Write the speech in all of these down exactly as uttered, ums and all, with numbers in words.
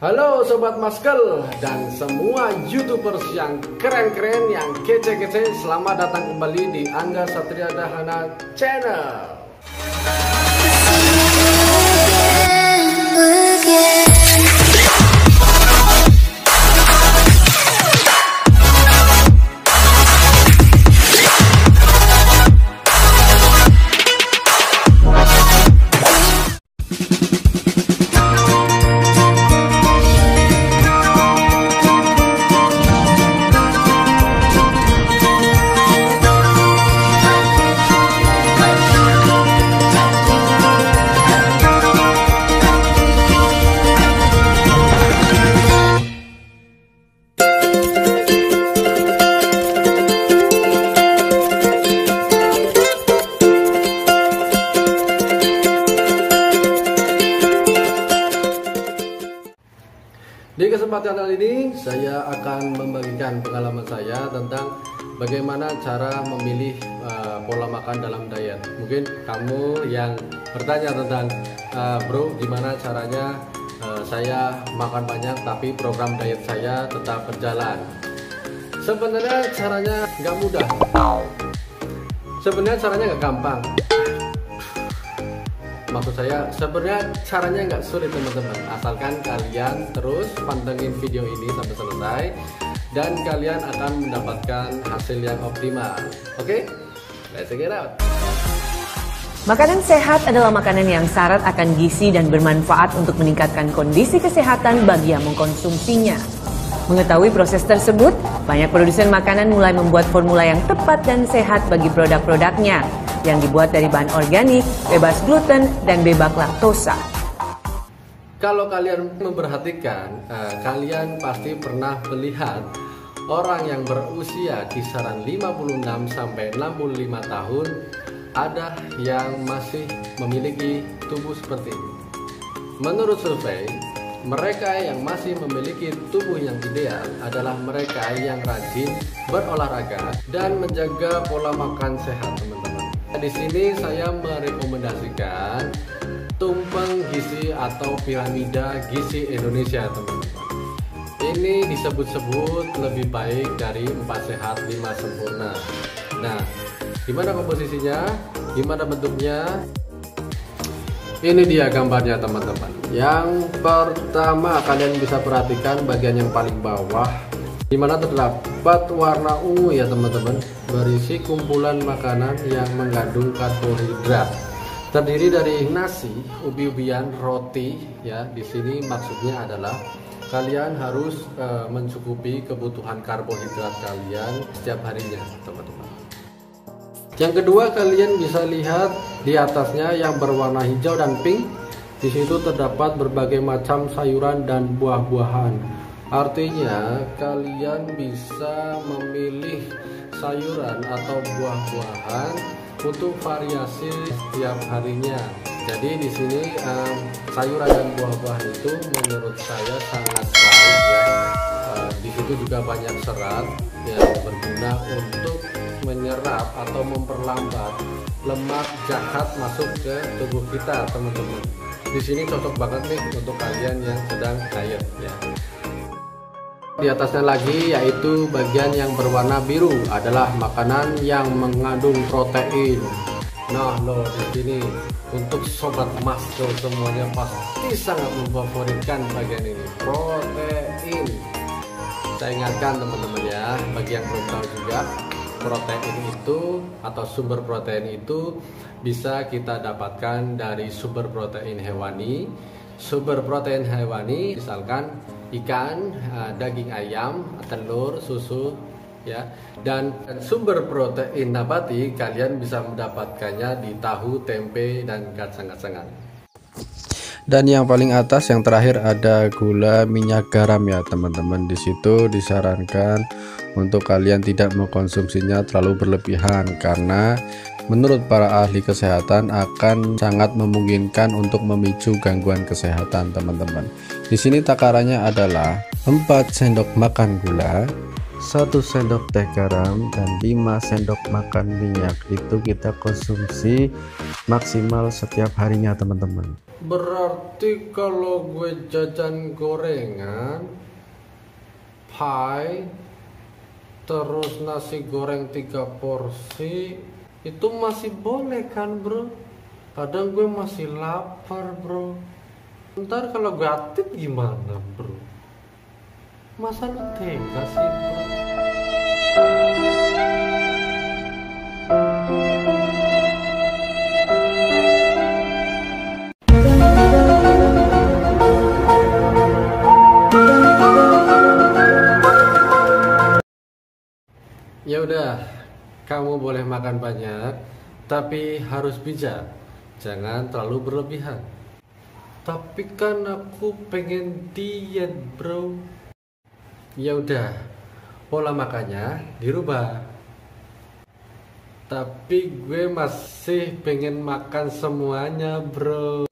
Halo Sobat Maskel dan semua YouTubers yang keren-keren, yang kece-kece. Selamat datang kembali di Angga Satria Dahana Channel. Di kesempatan kali ini saya akan membagikan pengalaman saya tentang bagaimana cara memilih uh, pola makan dalam diet. Mungkin kamu yang bertanya tentang uh, bro, gimana caranya uh, saya makan banyak tapi program diet saya tetap berjalan. Sebenarnya caranya nggak mudah. Sebenarnya caranya nggak gampang. Maksud saya sebenarnya caranya nggak sulit teman-teman, asalkan kalian terus pantengin video ini sampai selesai dan kalian akan mendapatkan hasil yang optimal. Oke, okay? Let's check it out. Makanan sehat adalah makanan yang syarat akan gizi dan bermanfaat untuk meningkatkan kondisi kesehatan bagi yang mengkonsumsinya. Mengetahui proses tersebut, banyak produsen makanan mulai membuat formula yang tepat dan sehat bagi produk-produknya yang dibuat dari bahan organik, bebas gluten, dan bebas laktosa. Kalau kalian memperhatikan, eh, kalian pasti pernah melihat orang yang berusia kisaran lima puluh enam sampai enam puluh lima tahun ada yang masih memiliki tubuh seperti ini. Menurut survei, mereka yang masih memiliki tubuh yang ideal adalah mereka yang rajin berolahraga dan menjaga pola makan sehat, teman-teman. Di sini saya merekomendasikan tumpeng gizi atau piramida gizi Indonesia, teman-teman. Ini disebut-sebut lebih baik dari empat sehat lima sempurna. Nah, gimana komposisinya? Gimana bentuknya? Ini dia gambarnya, teman-teman. Yang pertama, kalian bisa perhatikan bagian yang paling bawah, di mana terdapat warna ungu ya teman-teman, berisi kumpulan makanan yang mengandung karbohidrat. Terdiri dari nasi, ubi-ubian, roti ya. Di sini maksudnya adalah kalian harus e, mencukupi kebutuhan karbohidrat kalian setiap harinya, teman-teman. Yang kedua, kalian bisa lihat di atasnya yang berwarna hijau dan pink. Di situ terdapat berbagai macam sayuran dan buah-buahan. Artinya kalian bisa memilih sayuran atau buah-buahan untuk variasi setiap harinya. Jadi di sini um, sayuran dan buah-buahan itu menurut saya sangat baik ya. Uh, di situ juga banyak serat yang berguna untuk menyerap atau memperlambat lemak jahat masuk ke tubuh kita, teman-teman. Di sini cocok banget nih untuk kalian yang sedang diet ya. Di atasnya lagi yaitu bagian yang berwarna biru adalah makanan yang mengandung protein. Nah loh, di sini untuk sobat Maskel semuanya pasti sangat memfavoritkan bagian ini, protein. Saya ingatkan teman-teman ya, bagi yang belum tahu juga, protein itu atau sumber protein itu bisa kita dapatkan dari sumber protein hewani. Sumber protein hewani misalkan ikan, daging ayam, telur, susu ya. Dan sumber protein nabati kalian bisa mendapatkannya di tahu, tempe, dan kacang-kacangan. Dan yang paling atas yang terakhir ada gula, minyak, garam ya teman-teman. Di situ disarankan untuk kalian tidak mengkonsumsinya terlalu berlebihan karena menurut para ahli kesehatan akan sangat memungkinkan untuk memicu gangguan kesehatan teman-teman. Di sini takarannya adalah empat sendok makan gula, satu sendok teh garam, dan lima sendok makan minyak. Itu kita konsumsi maksimal setiap harinya teman-teman. Berarti kalau gue jajan gorengan, pie, terus nasi goreng tiga porsi, itu masih boleh kan bro? Kadang gue masih lapar bro. Ntar kalau gue aktif gimana bro? Masa lu tega sih bro? Ya udah, kamu boleh makan banyak, tapi harus bijak, jangan terlalu berlebihan. Tapi kan aku pengen diet bro. Ya udah, pola makannya dirubah. Tapi gue masih pengen makan semuanya bro.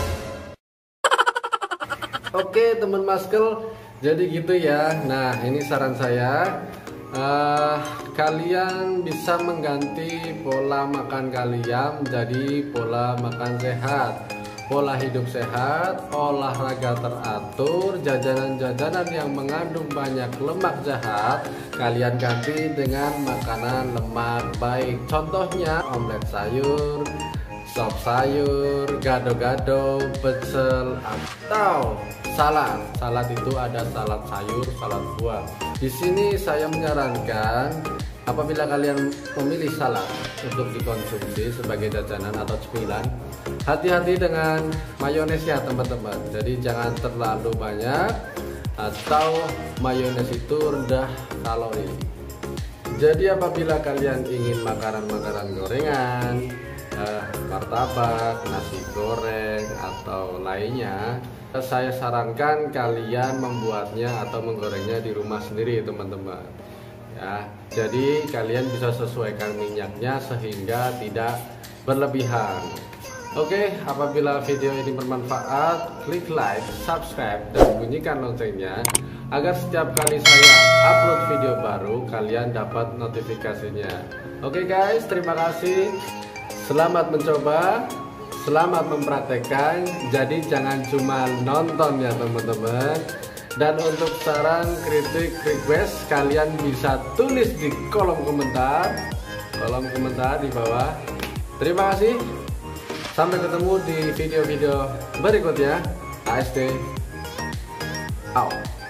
Oke teman Maskel, jadi gitu ya. Nah ini saran saya. Uh, kalian bisa mengganti pola makan kalian menjadi pola makan sehat, pola hidup sehat, olahraga teratur, jajanan-jajanan yang mengandung banyak lemak jahat kalian ganti dengan makanan lemak baik. Contohnya omelet sayur, sop sayur, gado-gado, pecel, atau salad. Salad itu ada salad sayur, salad buah. Di sini saya menyarankan apabila kalian memilih salad untuk dikonsumsi sebagai jajanan atau cemilan, hati-hati dengan mayones ya teman-teman. Jadi jangan terlalu banyak, atau mayones itu rendah kalori. Jadi apabila kalian ingin makanan-makanan gorengan, eh, martabak, nasi goreng atau lainnya, saya sarankan kalian membuatnya atau menggorengnya di rumah sendiri teman-teman ya. Jadi kalian bisa sesuaikan minyaknya sehingga tidak berlebihan. Oke, apabila video ini bermanfaat, klik like, subscribe, dan bunyikan loncengnya agar setiap kali saya upload video baru kalian dapat notifikasinya. Oke guys, terima kasih. Selamat mencoba. Selamat mempraktekkan, jadi jangan cuma nonton ya teman-teman. Dan untuk saran, kritik, request, kalian bisa tulis di kolom komentar kolom komentar di bawah. Terima kasih. Sampai ketemu di video-video berikutnya. A S D out.